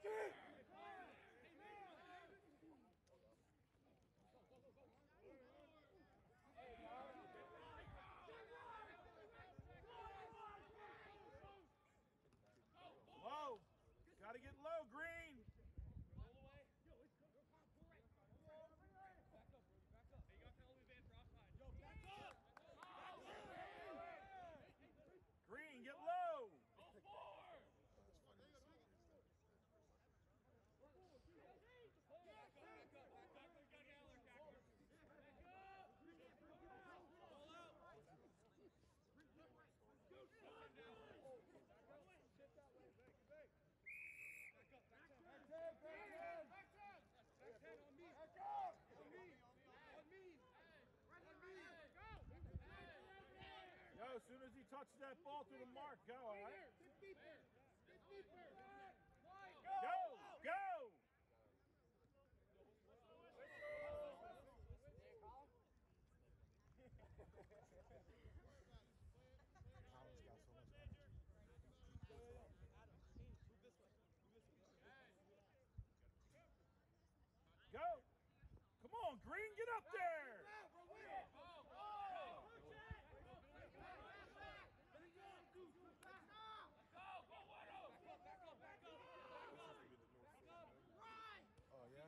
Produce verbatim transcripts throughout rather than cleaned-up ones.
Low. Gotta get low, Green. Green, get low. Go forward. Yo, as soon as he touches that ball to the mark, go, all right? Go, go! Collins got so much energy. Go! Come on, Green, get up there! Oh, yeah?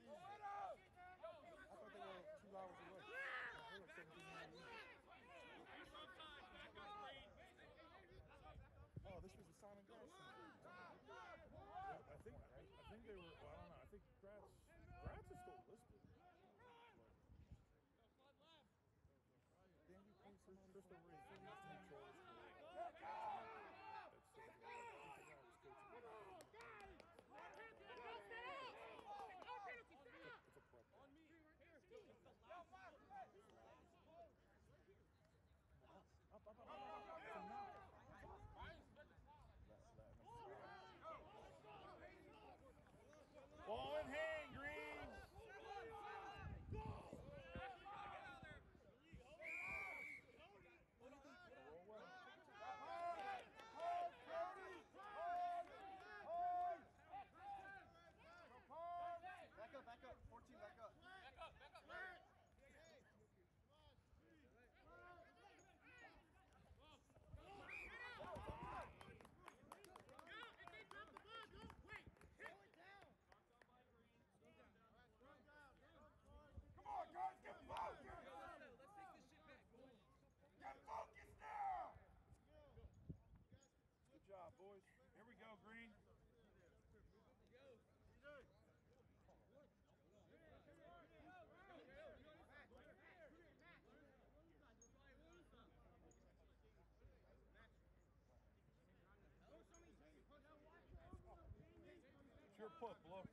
I thought they were two hours away. They were seventeen minutes. Oh, this was the Simon Gratz Center. I think, I, I think they were, well, I don't know, I think Gratz, Gratz is still listed. Then you pay somebody Just for a ring. free That's time. control school. That's still the It's a prep. On me. Up, up, up, up, up. Ball in hand, Green. Back up, back up. fourteen, back up. Back up, back up. Back. Come on, guys, get focused! Let's take this shit back. Get focused now! Good job, boys. Here we go, Green. Go. It's your put, Blue.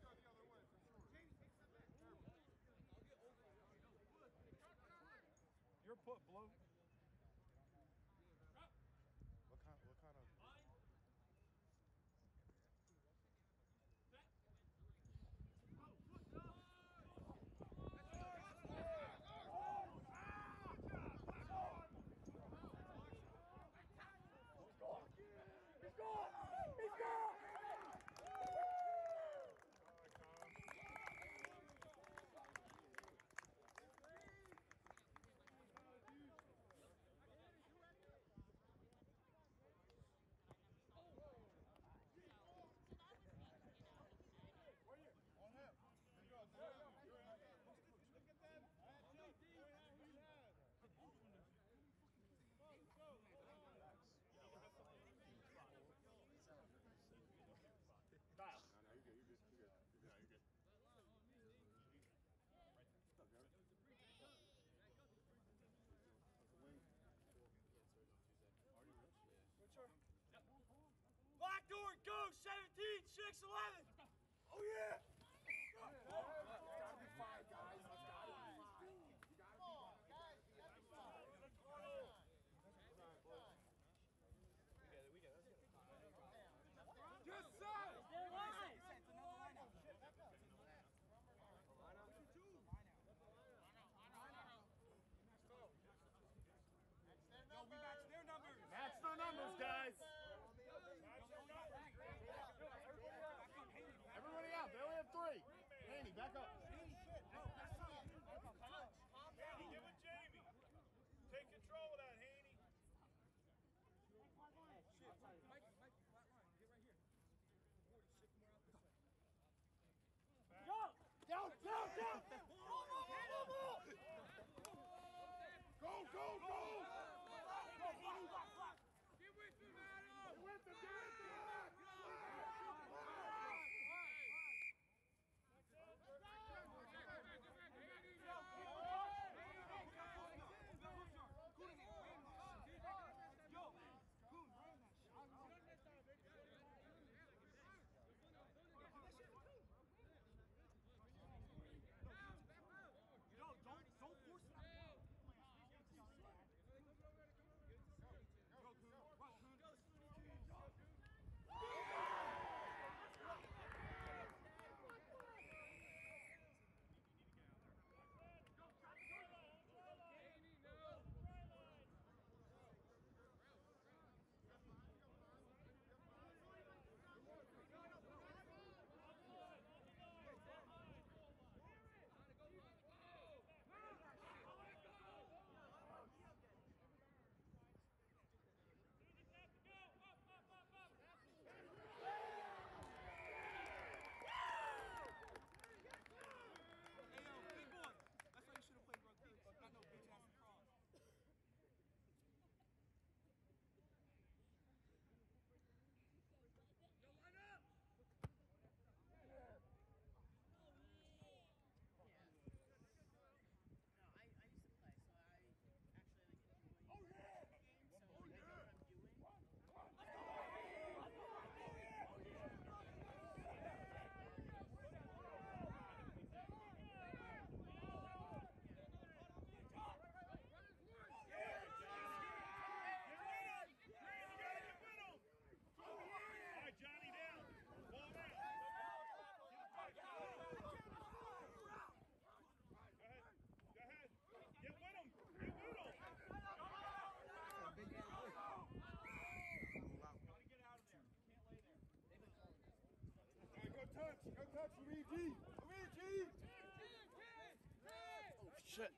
Your put, Blue. What kind, what kind of... He's gone! He's gone! Dial. No, no, you're good, you're good, you're good. You're good, you're good. What's up, Jeremy? Black door, go! seventeen, six, eleven! Oh, yeah! Gotta be fine, guys. Gotta be fine. You gotta be fine. We get it, we get it. Yes, sir! It's another lineup. No, we match their numbers. Match their numbers, guys. back up. Haney, give it Jamie. Take control of that, Haney. Down, down, down! Go, go, go! Get with him, Adam! Get with him, get with him! Touch, go touch, Luigi! Luigi! Oh, shit.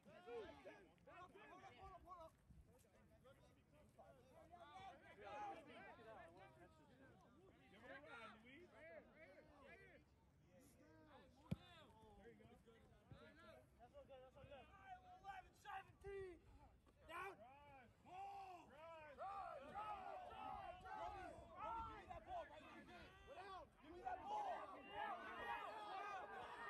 Give me that ball!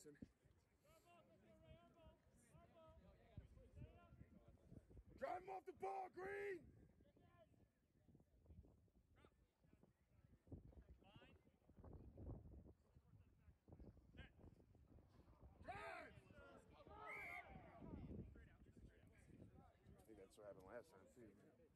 Mason. Drive him off the ball, Green! I think that's what happened last time, too.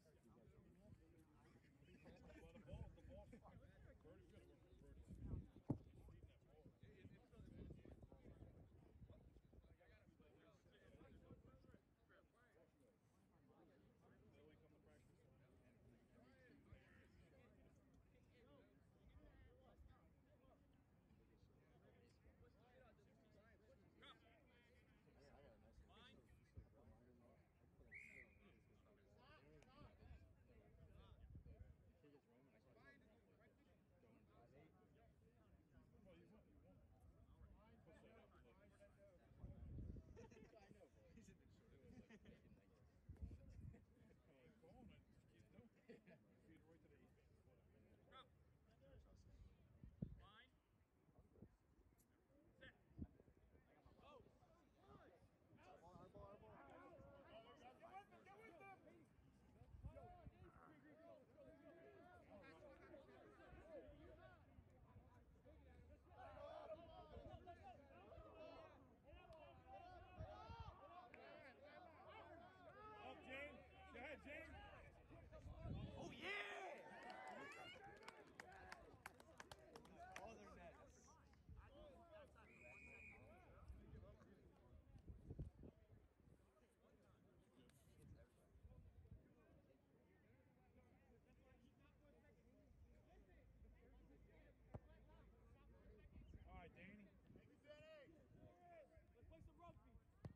Oh, yeah! Other nets. All right, Danny. Let's play some rugby.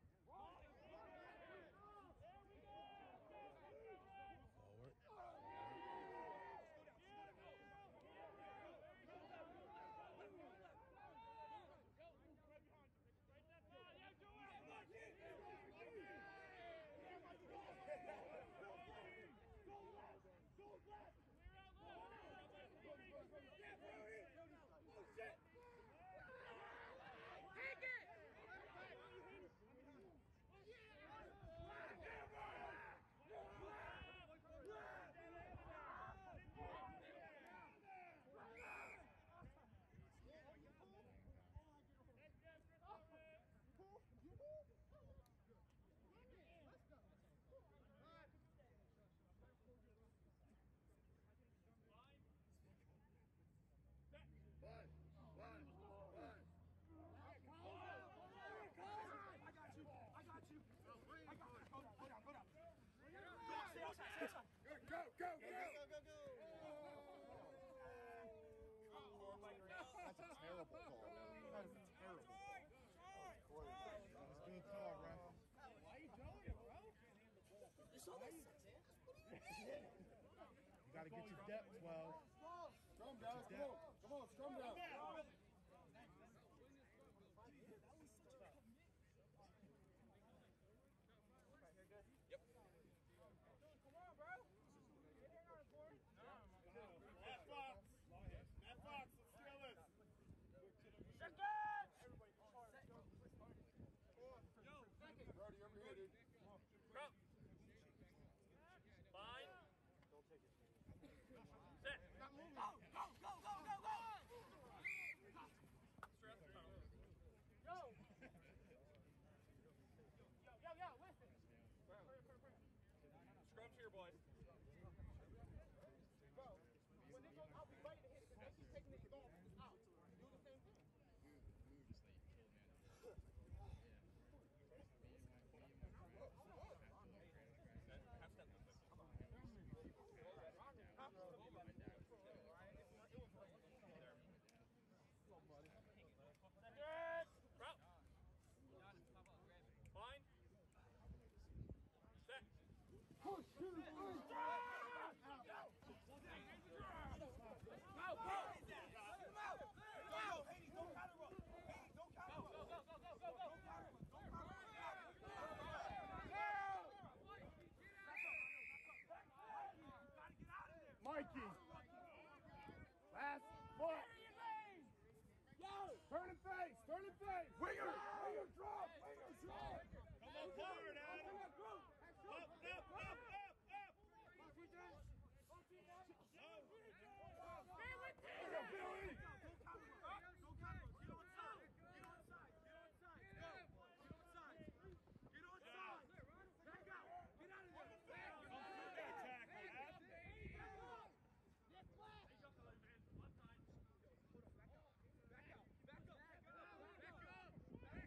Go, go, go! That's a terrible call. That is a terrible call. It's being called, ref. Why are you doing it, bro? You saw that six inch? You gotta get your depth, twelve. Scrum down, come on, come on, scrum down. Brody, over here, dude. Fine. Don't take it. Set. Go, go, go, go, go, go! Straight up the tunnel. Yo! Yo, yo, yo, listen. Scrubs here, boys. Bro, when they go out, we ready to hit. They keep taking this ball out. Do the same thing. Fine. Set. Push, shoot, push. Go, go! Come out! Go! Hades, don't counter roll. Hades, don't counter roll. Go, go, go, go, go, go. Don't counter roll. Don't counter roll. Mikey. Last foot. Turn and face. Turn it back. Winger. Winger drop. Winger drop. Come on forward, Adam. Up, up, up, up, up. Billy. Back up, back up, back up.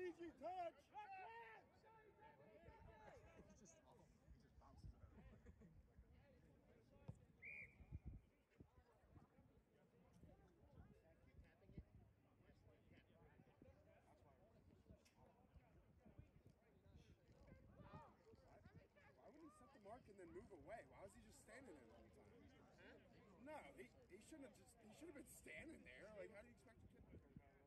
easy touch. He's just off. He just bounces it out. Why wouldn't he set the mark and then move away? Why was he just standing there the whole time? No, he, he shouldn't have just he should have been standing there. Like, how do you expect a kid to come down?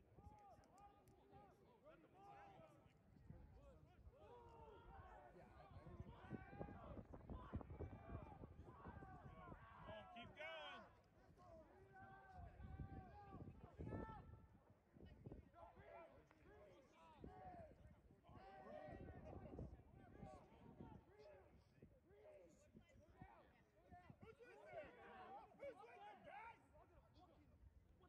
Come on, keep going. Who's with them? Who's with them, guys?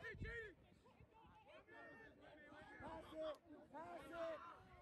Pass it! Pass it!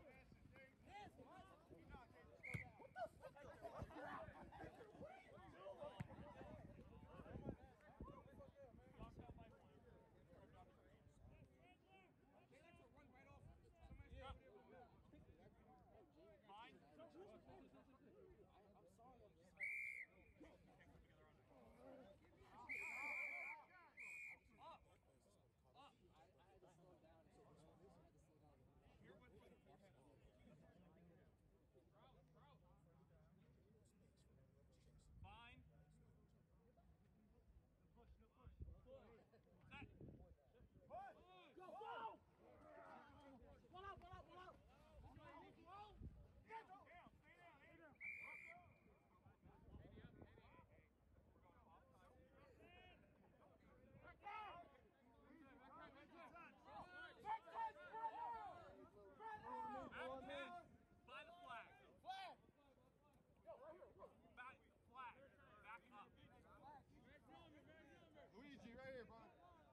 Luigi, right here, bud.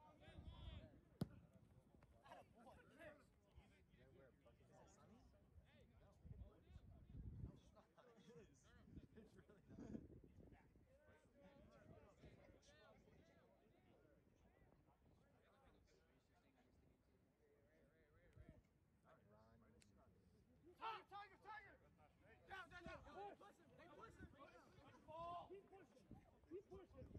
Tiger, Tiger, Tiger! Down, down, down! Push him! They push him! Keep pushing! Keep pushing!